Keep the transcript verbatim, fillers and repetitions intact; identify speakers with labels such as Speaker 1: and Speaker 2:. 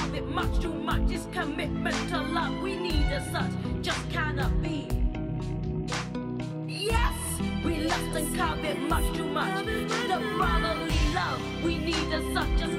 Speaker 1: covet much too much. This commitment to love we need as such just cannot be. Yes, we lust and covet much too much. The brotherly love we need as such just